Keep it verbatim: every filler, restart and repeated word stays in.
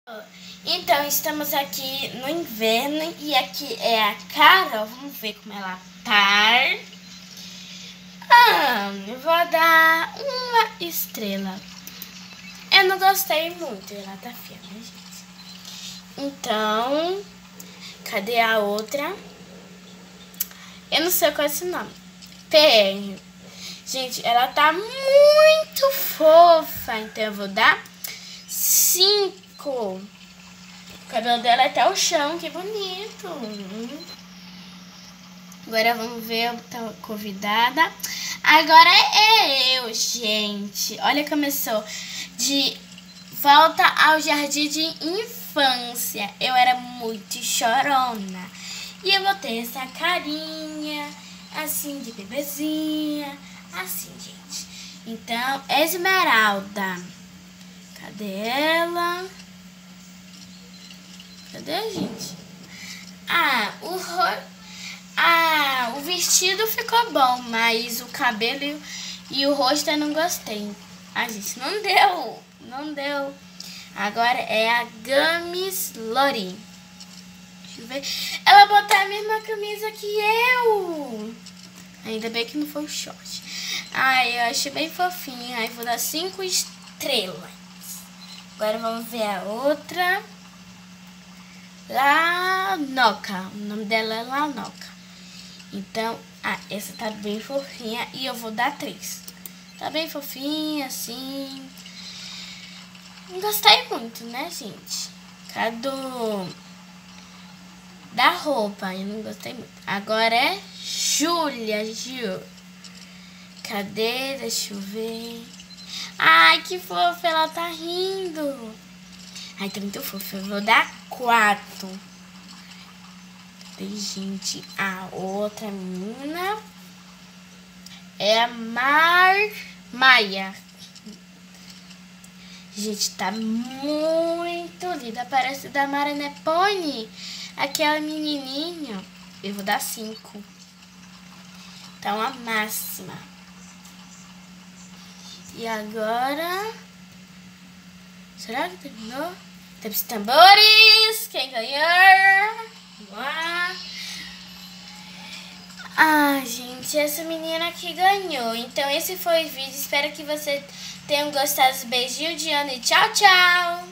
Então, estamos aqui no inverno e aqui é a Carol. Vamos ver como ela tá. Ah, eu vou dar uma estrela. Eu não gostei muito, ela tá feia, né, gente? Então, cadê a outra? Eu não sei qual é esse nome. P R. Gente, ela tá muito fofa, então eu vou dar cinco. O cabelo dela é até o chão, que bonito. Agora vamos ver a convidada. Agora é eu, gente. Olha como eu sou. De volta ao jardim de infância. Eu era muito chorona. E eu vou ter essa carinha, assim, de bebezinha. Assim, gente. Então, Esmeralda. Cadê ela? Cadê, gente? Ah, o, ro... ah, o vestido ficou bom, mas o cabelo e o rosto eu não gostei. Ah, gente, não deu. Não deu. Agora é a Gamis Lori. Deixa eu ver. Ela botou a mesma camisa que eu. Ainda bem que não foi o short. Ai, eu achei bem fofinha. Aí vou dar cinco estrelas. Agora vamos ver a outra. Lanoca. O nome dela é Lanoca. Então, ah, essa tá bem fofinha. E eu vou dar três. Tá bem fofinha, assim. Não gostei muito, né, gente? Cadê da roupa? Eu não gostei muito. Agora é Júlia, Gil. Cadê? Deixa eu ver. Ai, que fofa, ela tá rindo. Ai, tá muito fofa. Eu vou dar quatro. Cadê, gente? A outra menina é a Mar Maia. Gente, tá muito linda. Parece da Marina Pony. Aquela menininha. Eu vou dar cinco. Então, a máxima. E agora... Será que terminou? Temos tambores. Quem ganhou? Uau. Ah, gente, essa menina aqui ganhou. Então, esse foi o vídeo. Espero que vocês tenham gostado. Beijinho de Ana e tchau, tchau!